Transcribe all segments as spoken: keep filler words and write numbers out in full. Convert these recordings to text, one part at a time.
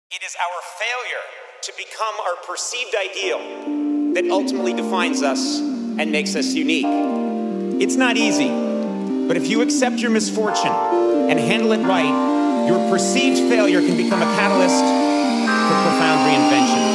It is our failure to become our perceived ideal that ultimately defines us and makes us unique. It's not easy, but if you accept your misfortune and handle it right, your perceived failure can become a catalyst for profound reinvention.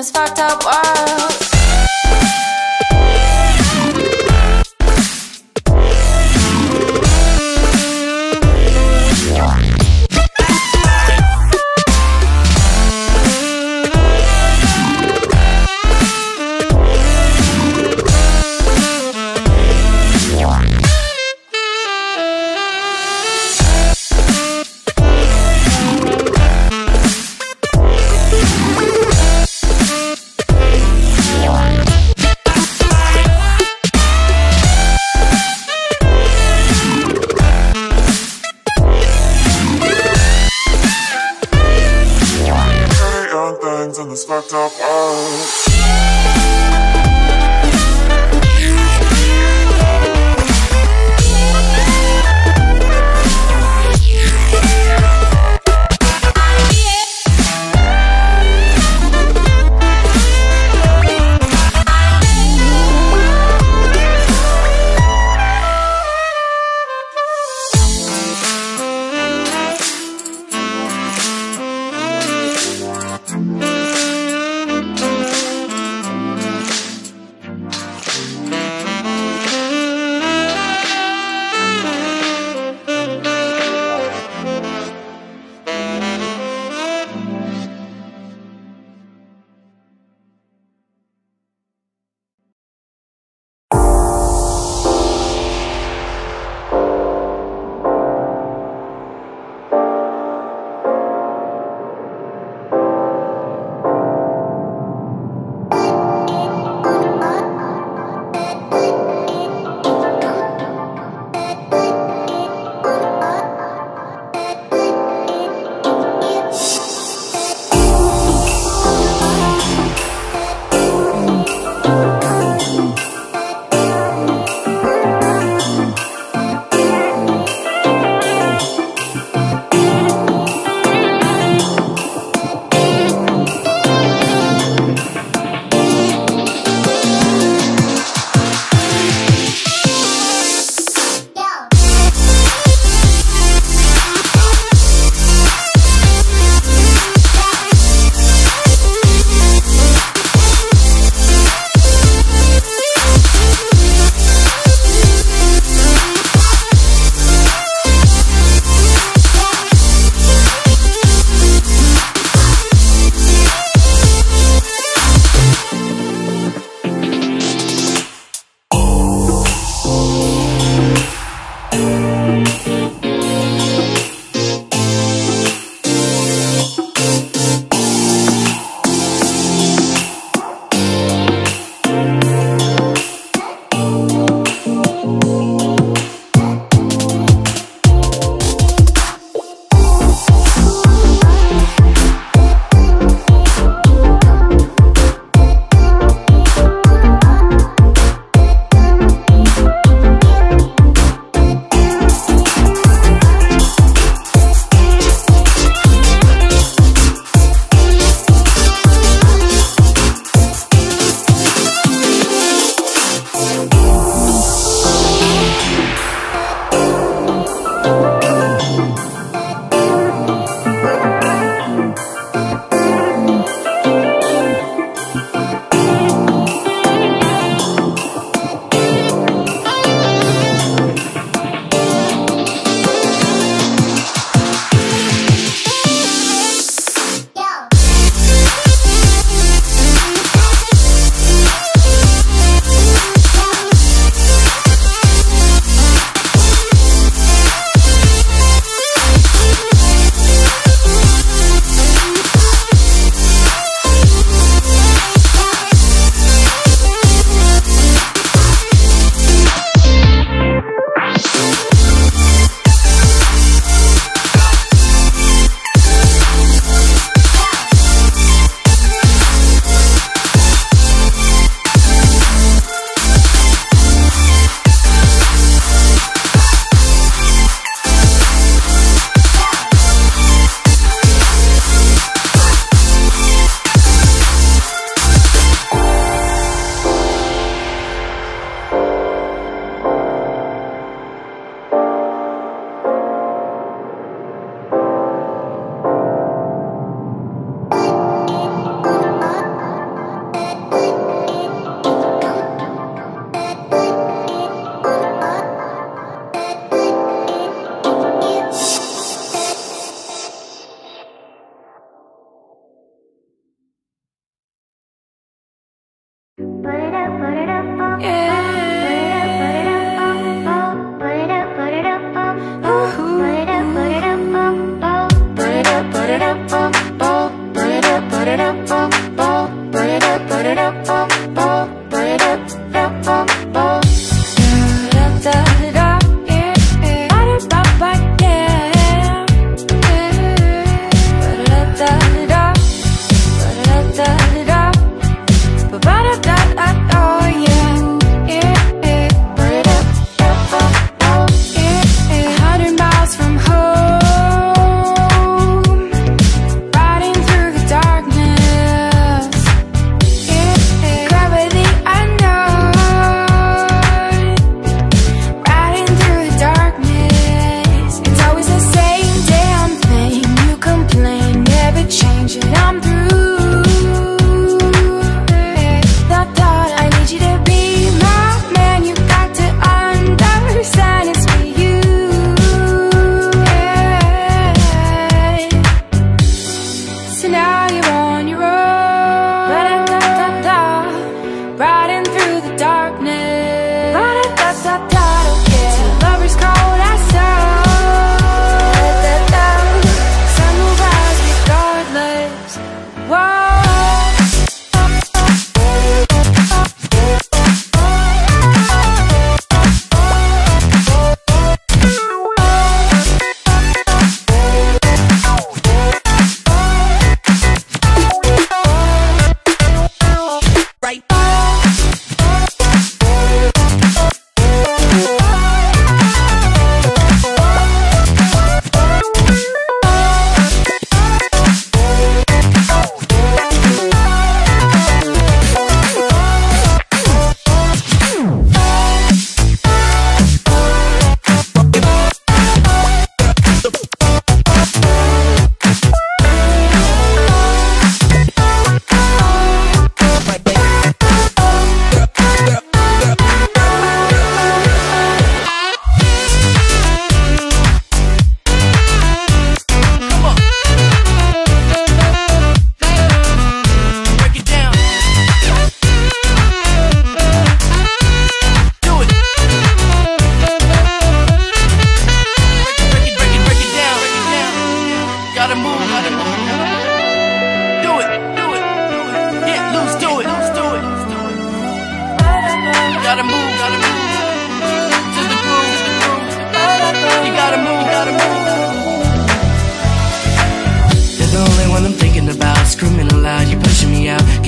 this fucked up world. In this fucked up world.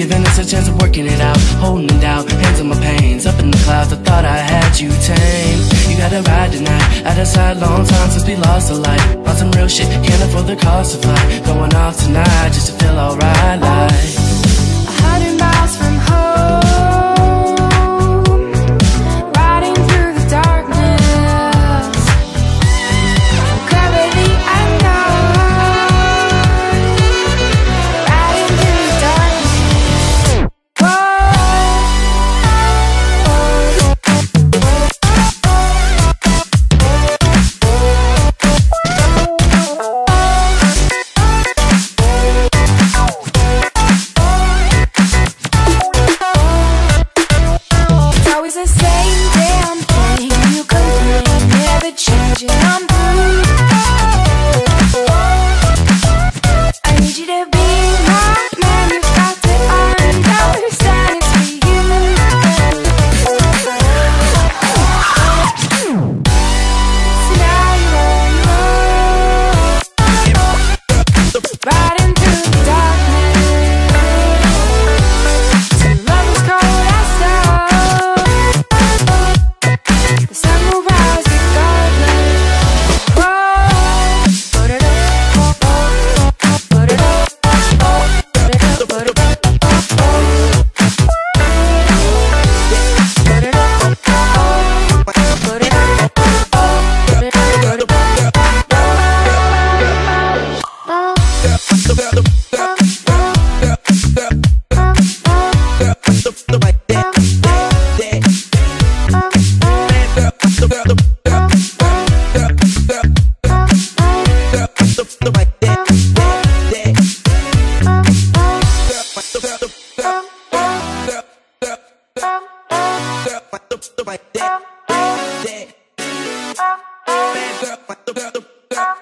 giving us a chance of working it out, holding it down, hands on my pains, up in the clouds. I thought I had you tamed. You gotta ride tonight, out of sight, long time since we lost the light. On some real shit, can't afford the cost of flight. Going off tonight just to feel alright, like a hundred miles from home, riding through the darkness. Cover the unknown, riding through the darkness. Whoa. Always the same damn thing. You complain, never changing. I'm through. I need you to be my man. You've got to understand it's for you. So now you're on your own, riding through the darkness. Some love is cold as stone. The sun will rise regardless. Whoa. Put it up, put it up, put it up, put it up, put it up, put it up, put it Like that, that.